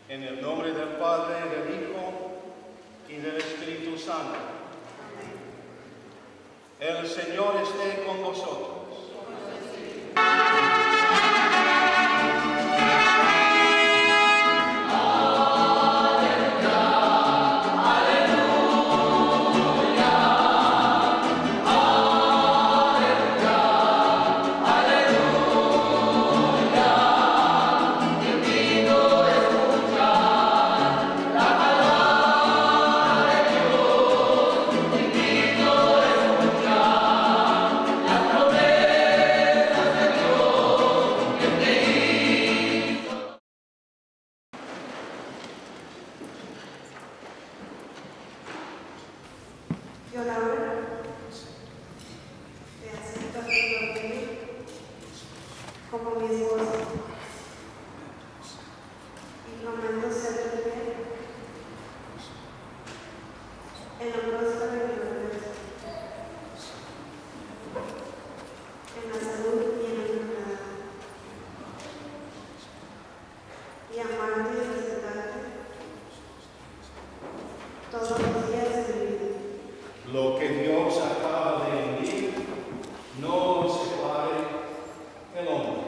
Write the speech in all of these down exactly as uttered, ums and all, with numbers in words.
En el nombre del Padre, del Hijo y del Espíritu Santo. El Señor esté con vosotros. Lo que Dios acaba de unir, no lo separe el hombre.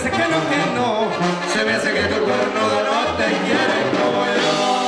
dices que no, que no. Se me hace que tu cuerno no te quiere como yo.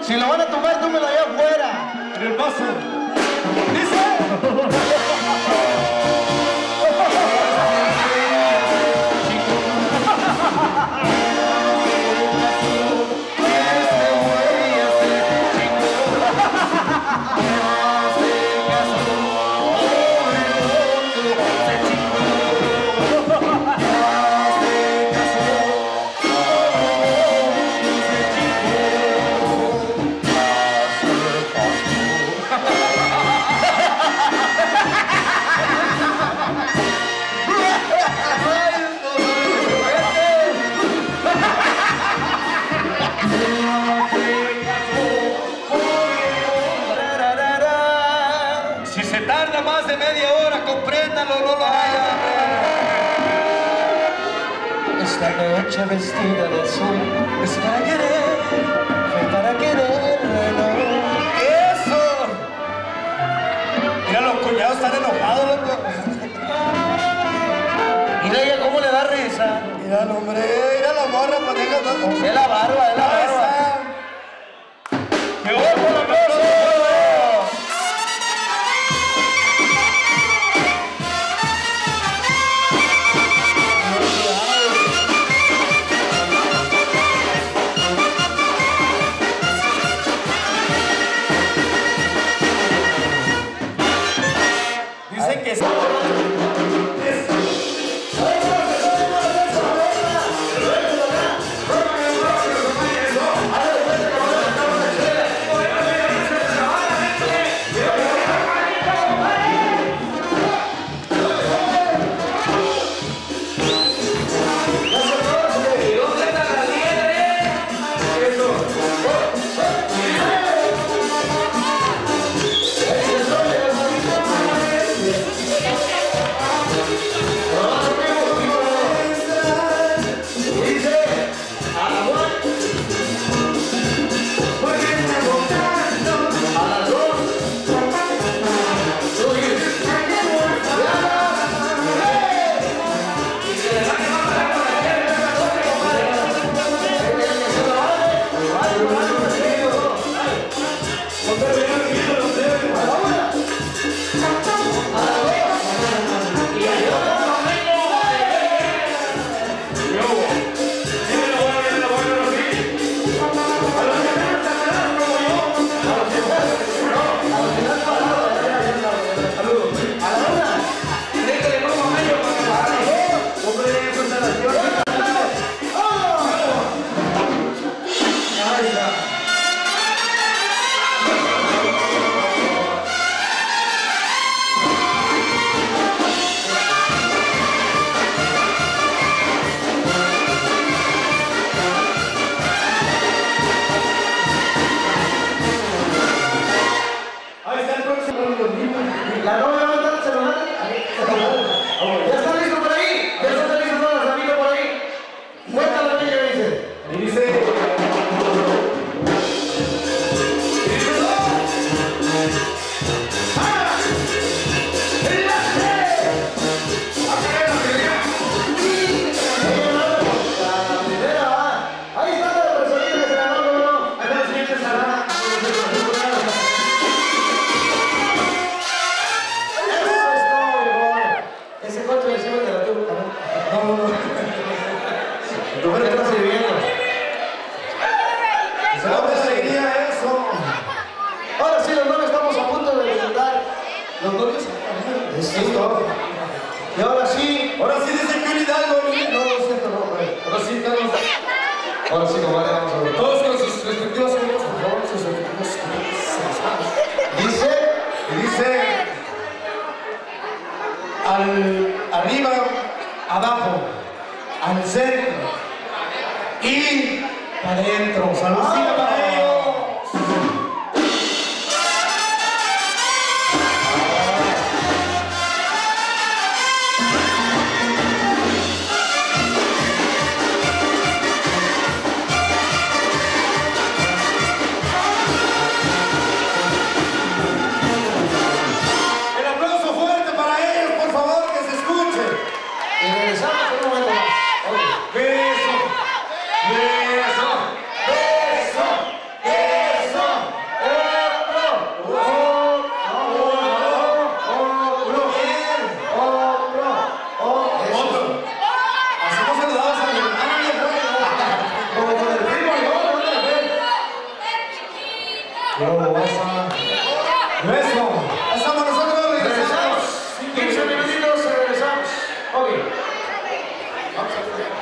Si lo van a tomar, tómelo allá afuera. En el paso. Dice. Si se tarda más de media hora, compréndalo, no lo haga. Esta noche vestida de azul es para querer, fue para quererlo. ¡Eso! Mira, los cuñados están enojados, loco. Mira ella cómo le da risa. Mira, no, hombre, mira la morra poniendo todo. Es la barba, es la barba. ¡Me voy por la aplauso! Dicen que... La novia va a estar celular. ¿Ya está listo por ahí? ¿Ya está listo todas las amigas por ahí? Cuéntale a mí qué dice. Dice... Ahí está la personita que se ganó, ¿no? Ahí está la siguiente salada. Ese coche le sirve de la tuba. No, no, no. ¿Tú qué estás sirviendo? ¿Dónde seguiría eso? Ahora sí, los novios estamos a punto de presentar. Los novios. Sí, todo. Y ahora sí. Ahora sí dice que un hidalgo. No, no es cierto, no, güey. Ahora sí, Carlos. Ahora sí, comadre, vamos a ver. Todos con sus respectivos amigos, por favor, sus respectivos amigos. Dice. Y dice... Al... Arriba, abajo, al centro y para adentro. ¡Saludcita para ellos! El aplauso fuerte para ellos, por favor, que se escuche. Yo, esa. Eso. Estamos nosotros, regresamos. quince minutitos, regresamos. Ok. Vamos a ver.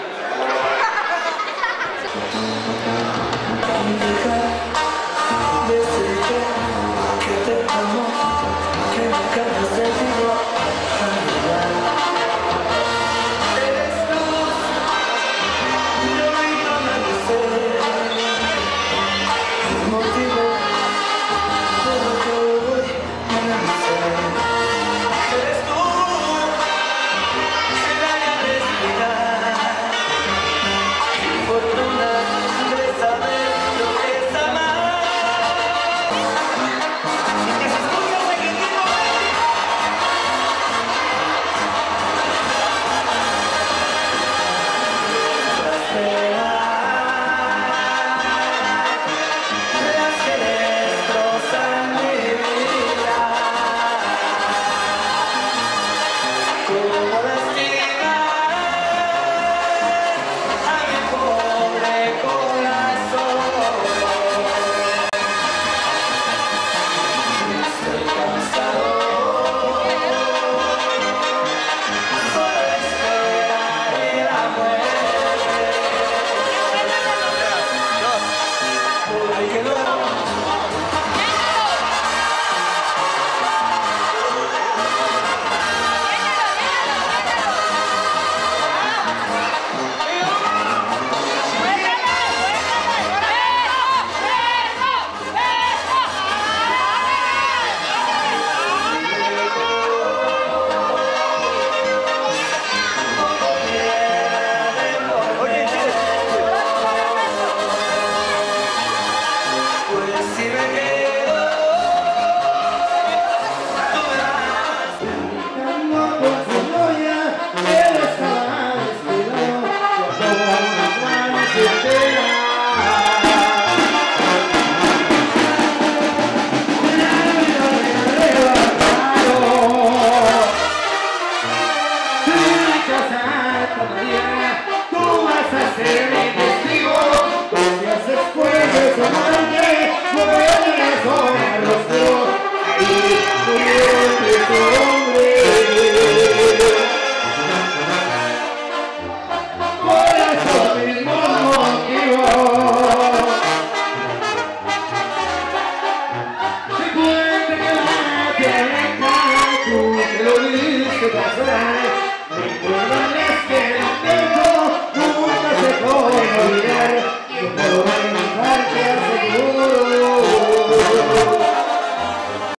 That's right.